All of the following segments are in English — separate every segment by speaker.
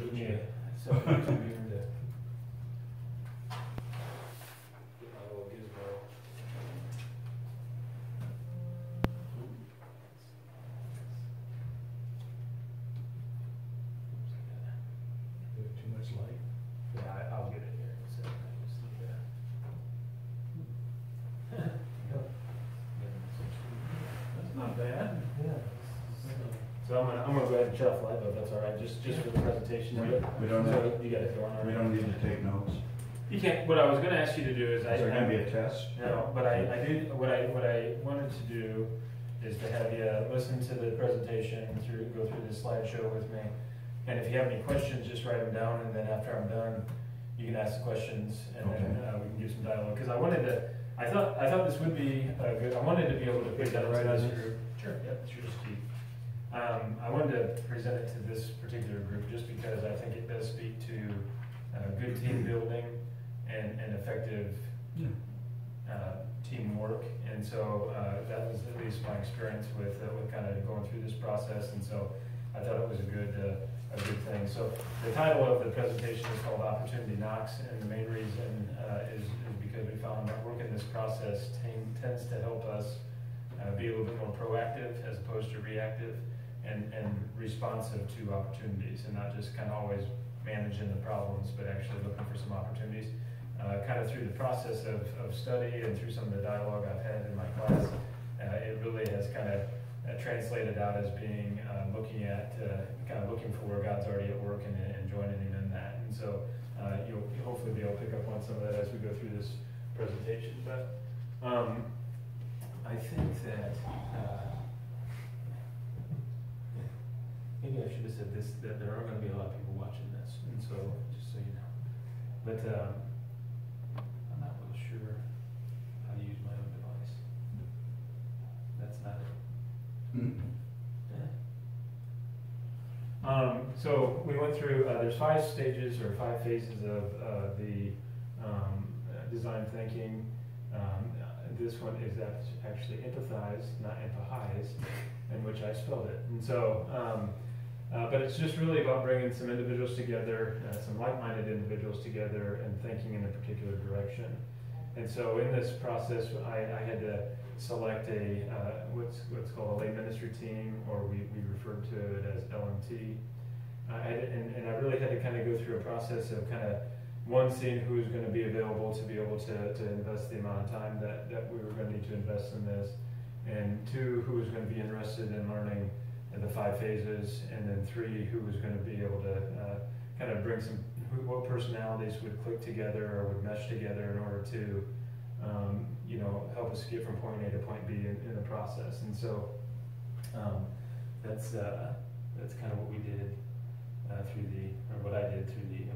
Speaker 1: give me a second to get my little gizmo.
Speaker 2: Do it too much light.
Speaker 1: Yeah, I'll get it here in a second. I just need
Speaker 2: That's not bad.
Speaker 1: Yeah. So I'm gonna go ahead and shut off light bulb, that's all right, just for the presentation.
Speaker 3: We don't
Speaker 1: So
Speaker 3: have,
Speaker 1: you got it going
Speaker 3: we
Speaker 1: already?
Speaker 3: don't need to take notes.
Speaker 1: You can't, what I was gonna ask you to do is
Speaker 3: Is there gonna be a test?
Speaker 1: No, but I did, what I wanted to do is to have you listen to the presentation go through the slideshow with me. And if you have any questions, just write them down, and then after I'm done, you can ask the questions, and then we can do some dialogue. Because I thought this would be good, I wanted to be able to present it to this group. Sure, yep, it's yours, Keith. I wanted to present it to this particular group just because I think it does speak to good team building and effective teamwork. And so that was at least my experience with kind of going through this process. And so I thought it was a good thing. So the title of the presentation is called Opportunity Knocks, and the main reason is because we found that working this process tends to help us be a little bit more proactive as opposed to reactive, and responsive to opportunities, and not just kind of always managing the problems, but actually looking for some opportunities. Kind of through the process of study and through some of the dialogue I've had in my class, it really has kind of translated out as being looking for where God's already at work and joining Him in that. And so you'll hopefully be able to pick up on some of that as we go through this presentation. But I think that maybe I should have said this, that there are going to be a lot of people watching this, and so just so you know. But I'm not real sure how to use my own device. That's not it. So we went through, there's 5 stages or 5 phases of the design thinking. This one is actually empathize, not empathize, in which I spelled it. And so, but it's just really about bringing some individuals together, some like-minded individuals together, and thinking in a particular direction. And so in this process, I had to select a what's called a lay ministry team, or we referred to it as LMT. And I really had to kind of go through a process of kind of, one, seeing who was going to be available to be able to invest the amount of time that we were going to need to invest in this, and 2, who was going to be interested in learning the 5 phases, and then 3, who was going to be able to kind of bring what personalities would click together or would mesh together in order to help us get from point A to point B in the process. And so that's kind of what we did what I did through the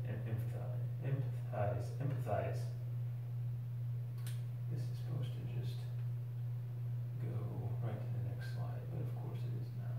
Speaker 1: empathize. This is supposed to just go right to the next slide, but of course it is not.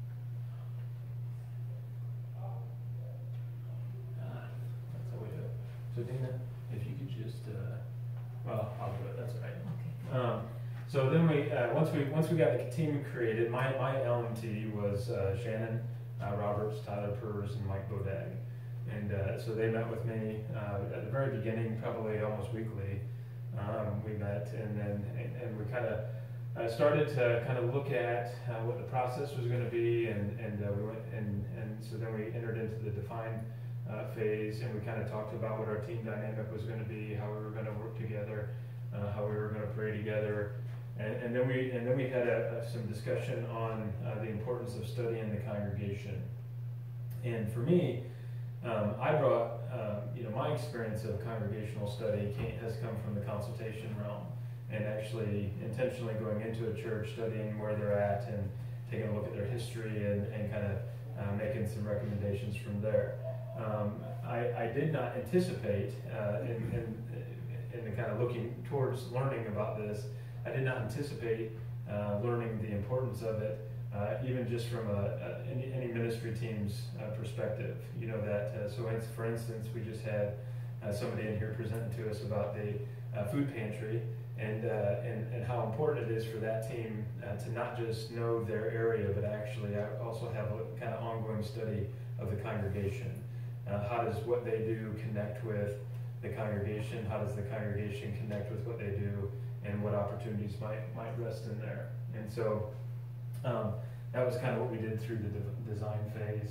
Speaker 1: That's how we do it. So Dana, if you could just, well, I'll do it, that's all right. Okay. So then once we got the team created, my LMT was Shannon Roberts, Tyler Purrs, and Mike Bodag. And so they met with me at the very beginning, probably almost weekly. We met, and we kind of started to kind of look at what the process was going to be, and we went and so then we entered into the define phase, and we kind of talked about what our team dynamic was going to be, how we were going to work together, how we were going to pray together, and then we had some discussion on the importance of studying the congregation. And for me, I brought, my experience of congregational study has come from the consultation realm, and actually intentionally going into a church, studying where they're at, and taking a look at their history, and kind of making some recommendations from there. I did not anticipate, in the kind of looking towards learning about this, I did not anticipate learning the importance of it, even just from any ministry team's perspective. So for instance, we just had somebody in here presenting to us about the food pantry, and how important it is for that team to not just know their area, but actually also have a kind of ongoing study of the congregation. How does what they do connect with the congregation? How does the congregation connect with what they do? And what opportunities might rest in there? And so that was kind of what we did through the design phase.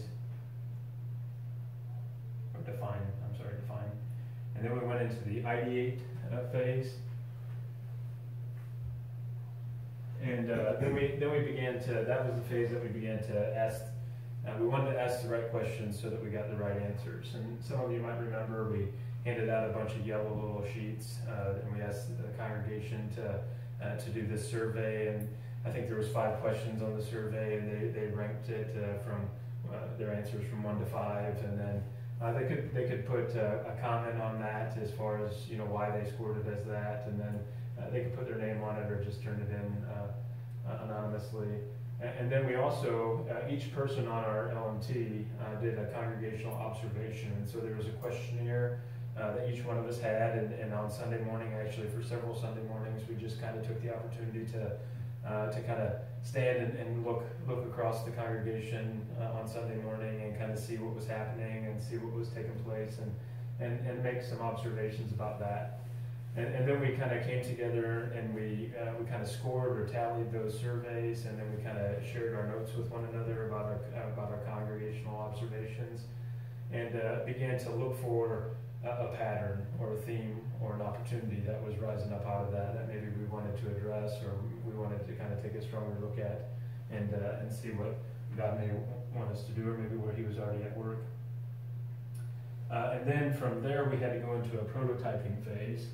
Speaker 1: Or define. And then we went into the ideate phase. And then we began to, that was the phase that we began to ask, we wanted to ask the right questions so that we got the right answers. And some of you might remember we handed out a bunch of yellow little sheets, and we asked the congregation to do this survey. And I think there was 5 questions on the survey, and they ranked it from their answers from 1 to 5, and then they could put a comment on that as far as why they scored it as that, and then they could put their name on it or just turn it in anonymously. And then we also, each person on our LMT did a congregational observation. And so there was a questionnaire that each one of us had, and on Sunday morning, actually for several Sunday mornings, we just kind of took the opportunity to kind of stand and look across the congregation on Sunday morning and kind of see what was happening and see what was taking place and make some observations about that. And then we kind of came together and we kind of scored or tallied those surveys, and then we kind of shared our notes with one another about our congregational observations, and began to look for a pattern or a theme or an opportunity that was rising up out of that maybe we wanted to address, or we wanted to kind of take a stronger look at and see what God may want us to do, or maybe where He was already at work. And then from there we had to go into a prototyping phase.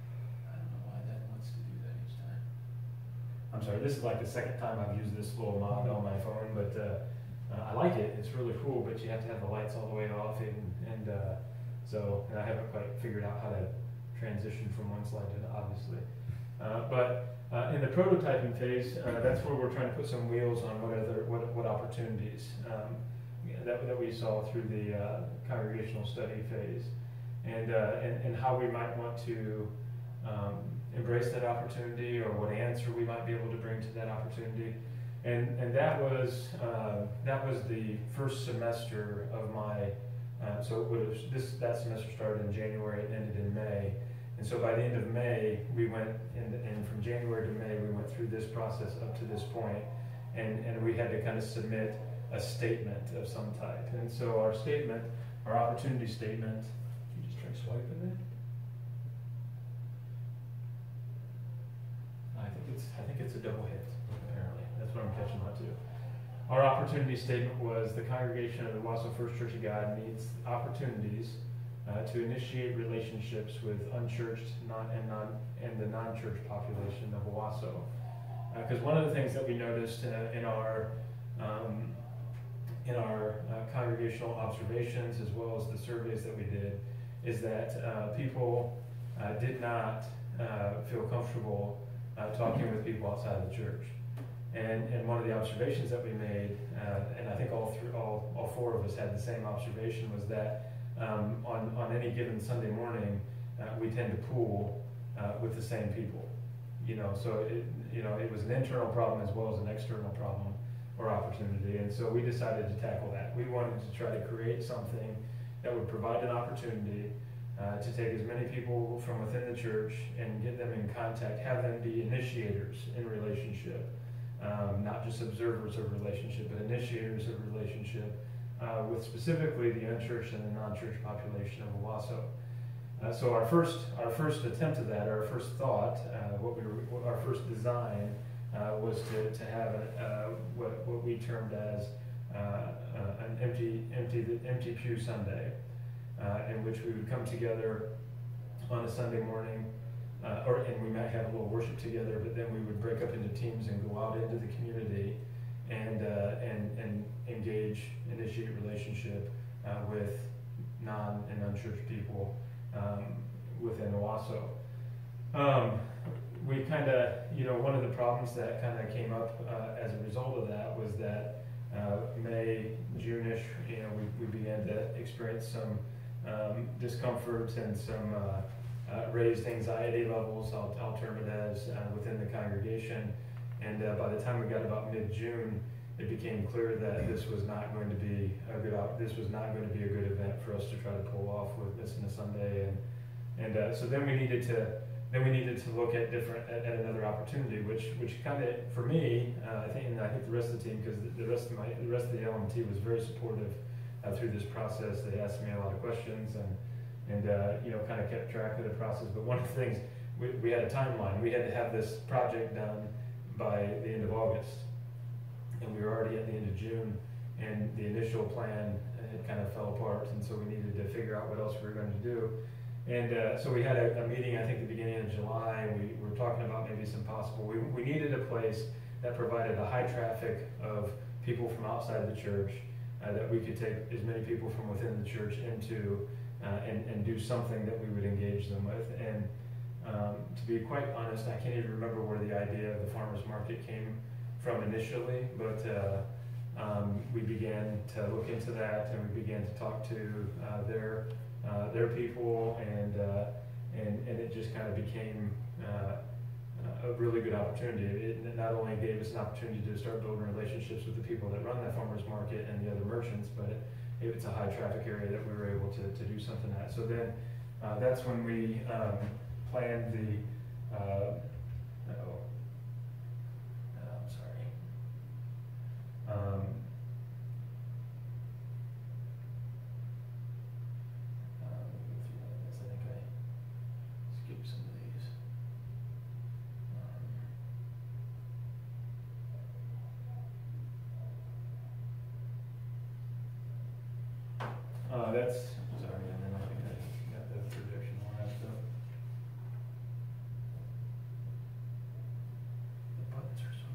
Speaker 1: I'm sorry, this is like the second time I've used this little mod on my phone, but I like it. It's really cool, but you have to have the lights all the way off, and I haven't quite figured out how to transition from one slide to the obviously. But in the prototyping phase, that's where we're trying to put some wheels on what opportunities that we saw through the congregational study phase, and how we might want to embrace that opportunity, or what answer we might be able to bring to that opportunity. And that was the first semester of my, so it would have, that semester started in January, it ended in May. And so by the end of May, we went, and from January to May, we went through this process up to this point, and we had to kind of submit a statement of some type. And so our statement, our opportunity statement, you just try swiping it? I think it's a double hit, apparently. That's what I'm catching on to. Our opportunity statement was the congregation of the Owasso First Church of God needs opportunities to initiate relationships with unchurched and the non-church population of Owasso. Because one of the things that we noticed in our congregational observations, as well as the surveys that we did, is that people did not feel comfortable talking with people outside of the church. And one of the observations that we made, and I think all 4 of us had the same observation, was that on any given Sunday morning, we tend to pool with the same people. So it was an internal problem as well as an external problem or opportunity. And so we decided to tackle that. We wanted to try to create something that would provide an opportunity to take as many people from within the church and get them in contact, have them be initiators in relationship, not just observers of relationship, but initiators of relationship with specifically the unchurched and the non-church population of Owasso. So our first attempt at that, our first thought, our first design was to have what we termed as an empty pew Sunday. In which we would come together on a Sunday morning, and we might have a little worship together, but then we would break up into teams and go out into the community and engage, initiate relationship with non and unchurched people within Owasso. We kind of, one of the problems that kind of came up as a result of that was that May, June-ish, we began to experience some discomfort and some raised anxiety levels, I'll term it as, within the congregation. And by the time we got about mid-June, it became clear that this was not going to be a good event for us to try to pull off with missing a Sunday. And so then we needed to look at another opportunity, which kind of, for me, I think the rest of the team, because the rest of the LMT was very supportive through this process. They asked me a lot of questions and kind of kept track of the process. But one of the things, we had a timeline. We had to have this project done by the end of August, and we were already at the end of June, and the initial plan had kind of fell apart, and so we needed to figure out what else we were going to do. And so we had a meeting, I think, at the beginning of July, and we were talking about maybe some possible, we needed a place that provided a high traffic of people from outside the church, that we could take as many people from within the church into, and do something that we would engage them with. And to be quite honest, I can't even remember where the idea of the farmer's market came from initially, but we began to look into that, and we began to talk to their people, and it just kind of became a really good opportunity. It not only gave us an opportunity to start building relationships with the people that run that farmers market and the other merchants, but it's a high traffic area that we were able to do something at. So then that's when we planned the I'm sorry. I think I skipped some of these. That's, sorry, and then I think I got the projection on that stuff. The buttons are so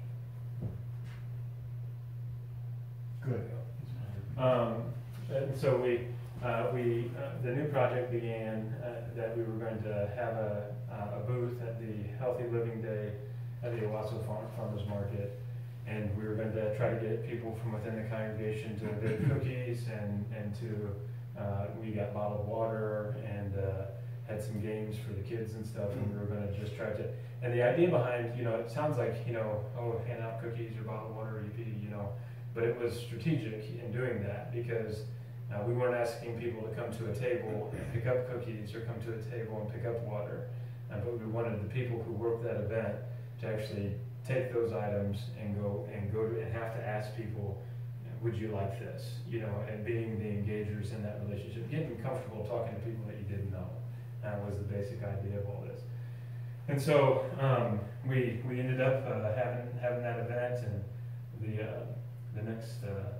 Speaker 1: tiny.
Speaker 3: Good.
Speaker 1: And so the new project began, that we were going to have a booth at the Healthy Living Day at the Owasso Farmers Market. And we were going to try to get people from within the congregation to bake cookies, and we got bottled water, and had some games for the kids and stuff. And we were going to just try to, and the idea behind, it sounds like, hand out cookies or bottled water, but it was strategic in doing that, because we weren't asking people to come to a table and pick up cookies, or come to a table and pick up water, but we wanted the people who worked that event to actually take those items and go to, and have to ask people, would you like this? And being the engagers in that relationship, getting comfortable talking to people that you didn't know, was the basic idea of all this. And so we ended up having that event, and the next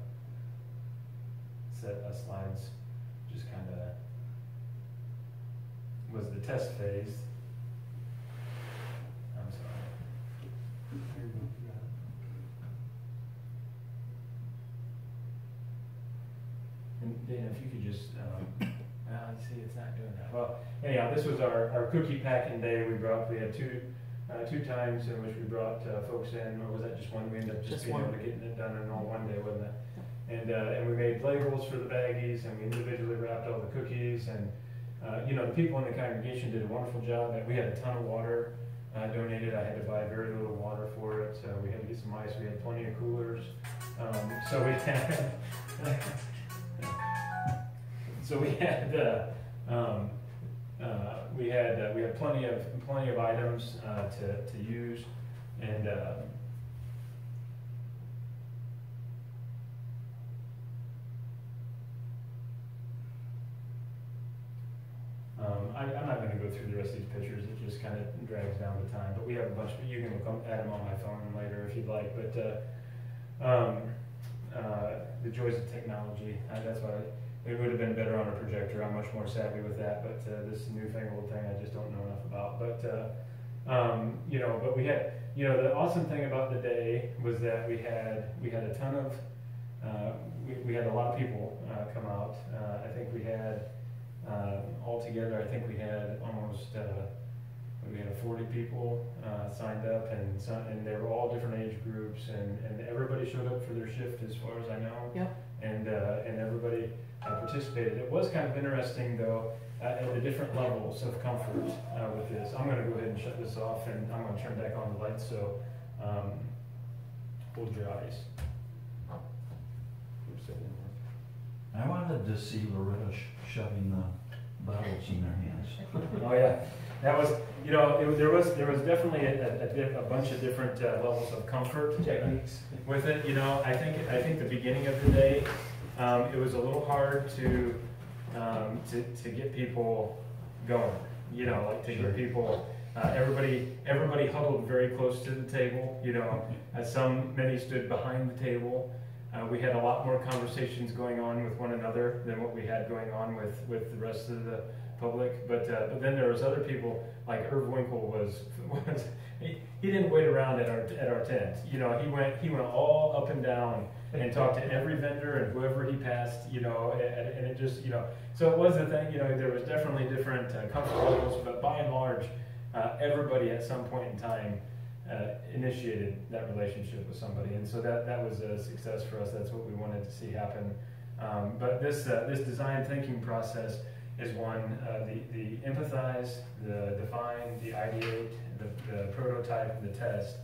Speaker 1: set of slides just kind of was the test phase. I'm sorry.
Speaker 2: Here you go, you got it.
Speaker 1: And Dana, if you could just, see, it's not doing that. Well, anyhow, this was our cookie packing day. We had two times in which we brought folks in, or was that just one? We ended up just being able to get it done in all one day, wasn't it? And we made labels for the baggies, and we individually wrapped all the cookies, and the people in the congregation did a wonderful job. We had a ton of water donated. I had to buy very little water for it, so we had to get some ice. We had plenty of coolers, so we had we had plenty of items to use, and I'm not going to go through the rest of these pictures. It just kind of drags down the time. But we have a bunch. You can look at them on my phone later if you'd like. But the joys of technology. That's why it would have been better on a projector. I'm much more savvy with that. But this newfangled thing, I just don't know enough about. But but we had, the awesome thing about the day was that we had a ton of, we had a lot of people come out. I think we had altogether, I think we had almost we had 40 people signed up, and they were all different age groups, and everybody showed up for their shift as far as I know.
Speaker 4: Yep.
Speaker 1: And everybody participated. It was kind of interesting though, at the different levels of comfort with this. I'm gonna go ahead and shut this off, and I'm gonna turn back on the lights, so hold your eyes. Oops, that didn't work.
Speaker 3: I wanted to see Loretta shoving the bottles in their hands.
Speaker 1: Oh yeah, that was, there was definitely a bunch of different levels of comfort
Speaker 2: Techniques.
Speaker 1: with it. I think the beginning of the day, it was a little hard to get people going. Like to get people. Everybody huddled very close to the table. Many stood behind the table. We had a lot more conversations going on with one another than what we had going on with the rest of the public. But then there was other people, like Irv Winkle he didn't wait around at our tent. He went all up and down and talked to every vendor and whoever he passed. And it just so it was a thing. There was definitely different comfort levels, but by and large, everybody at some point in time initiated that relationship with somebody, and so that was a success for us. That's what we wanted to see happen. But this design thinking process is one: the empathize, the define, the ideate, the prototype, and the test.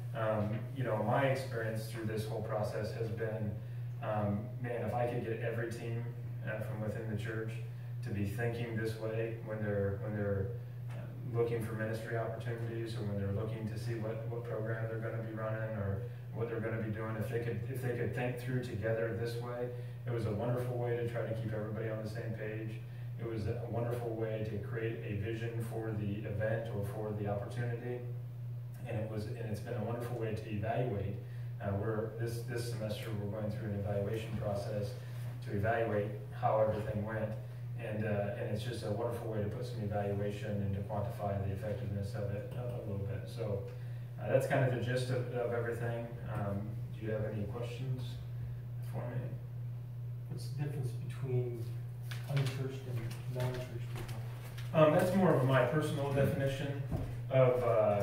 Speaker 1: My experience through this whole process has been, man, if I could get every team from within the church to be thinking this way when they're looking for ministry opportunities, or when they're looking to see what program they're going to be running or what they're going to be doing, if they could think through together this way, it was a wonderful way to try to keep everybody on the same page. It was a wonderful way to create a vision for the event or for the opportunity, and it's been a wonderful way to evaluate. This semester we're going through an evaluation process to evaluate how everything went. And it's just a wonderful way to put some evaluation and to quantify the effectiveness of it a little bit. So that's kind of the gist of everything. Do you have any questions for me?
Speaker 2: What's the difference between unchurched and non-church people?
Speaker 1: That's more of my personal definition of,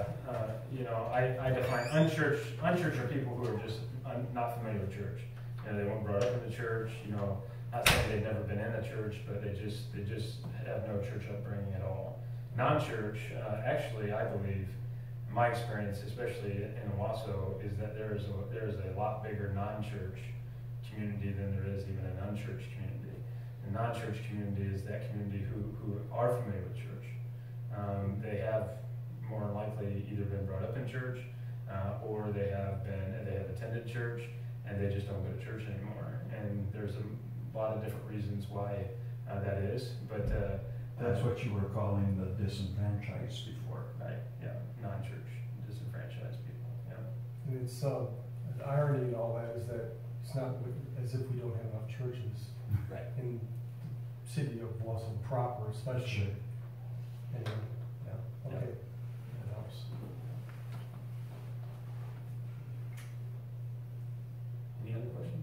Speaker 1: I define unchurched. Unchurched are people who are just not familiar with church. They weren't brought up in the church, not saying they've never been in a church, but they just have no church upbringing at all. Non-church, actually, I believe, my experience, especially in Owasso, is that there is a lot bigger non-church community than there is even an unchurched community. The non-church community is that community who are familiar with church. They have more than likely either been brought up in church, or they have attended church, and they just don't go to church anymore. And there's a lot of different reasons why that is, but
Speaker 3: That's what you were calling the disenfranchised before.
Speaker 1: right, yeah, non-church disenfranchised people, yeah.
Speaker 2: And it's, the irony in all that is that it's not as if we don't have enough churches
Speaker 1: Right.
Speaker 2: in the city of Wausau proper, especially.
Speaker 3: Sure.
Speaker 2: Anyway, yeah, okay, that helps.
Speaker 1: Any other questions?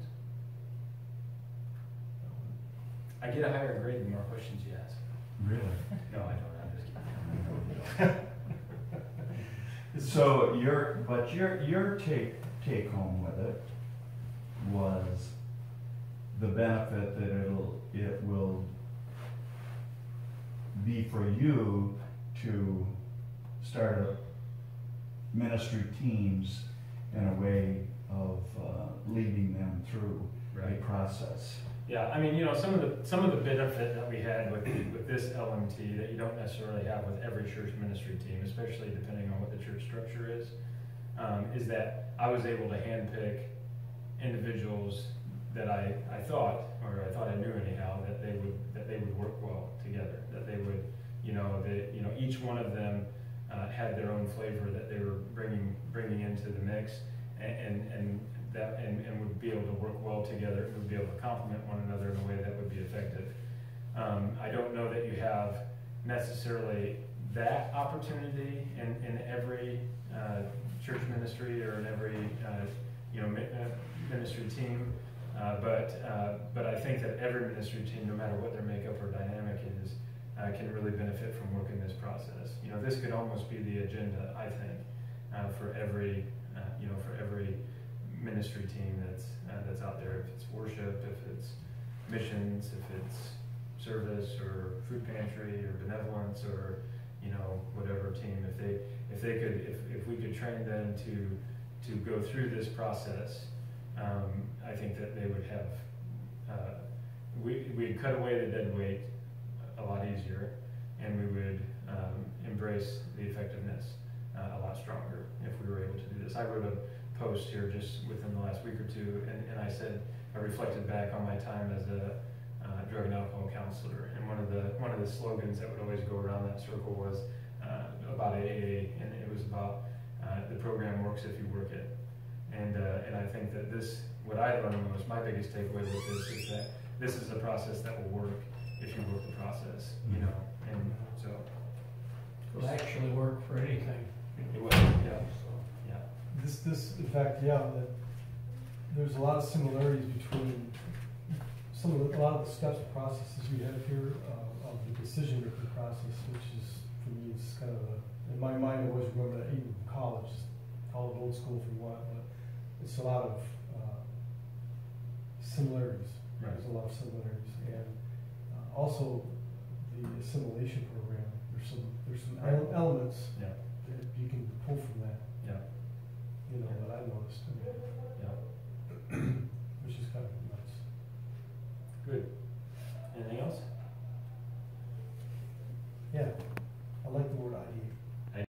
Speaker 1: I get a higher grade the more questions you ask.
Speaker 3: Really?
Speaker 1: No, I don't, I'm just kidding.
Speaker 3: So your take home with it was the benefit that it will be for you to start up ministry teams in a way of leading them through a
Speaker 1: Right.
Speaker 3: process.
Speaker 1: Yeah, I mean, some of the benefit that we had with this LMT that you don't necessarily have with every church ministry team, especially depending on what the church structure is that I was able to handpick individuals that I thought I knew anyhow that they would work well together. That they would, each one of them had their own flavor that they were bringing into the mix, and would be able to work well together. Would be able to complement one another in a way that would be effective. I don't know that you have necessarily that opportunity in every church ministry or in every ministry team, but I think that every ministry team, no matter what their makeup or dynamic is, can really benefit from working this process. You know, this could almost be the agenda, I think, for every, for every ministry team that's out there. If it's worship, if it's missions, if it's service or food pantry or benevolence or, whatever team, if we could train them to go through this process, I think that they would have, we'd cut away the dead weight a lot easier, and we would embrace the effectiveness a lot stronger if we were able to do this. I wrote a post here just within the last week or two, and I said, I reflected back on my time as a drug and alcohol counselor, and one of the slogans that would always go around that circle was about AA, and it was about the program works if you work it. And I think that what I learned most, my biggest takeaway with this is that this is a process that will work if you work the process, and so.
Speaker 4: It'll actually work for anything.
Speaker 1: It will, yeah. Yeah.
Speaker 2: This, in fact, that there's a lot of similarities between a lot of the steps and processes we have here of the decision-making process, which is, for me, it's kind of in my mind, I always remember that even from college, call it old school if you want, but it's a lot of similarities.
Speaker 1: Right.
Speaker 2: There's a lot of similarities, and also the assimilation program. There's some elements
Speaker 1: Yeah.
Speaker 2: that you can pull from that.
Speaker 1: Yeah.
Speaker 2: That I noticed.
Speaker 1: Yeah.